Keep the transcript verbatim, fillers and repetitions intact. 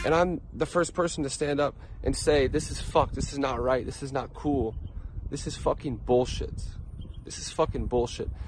And I'm the first person to stand up and say, this is fucked, this is not right, this is not cool. This is fucking bullshit. This is fucking bullshit.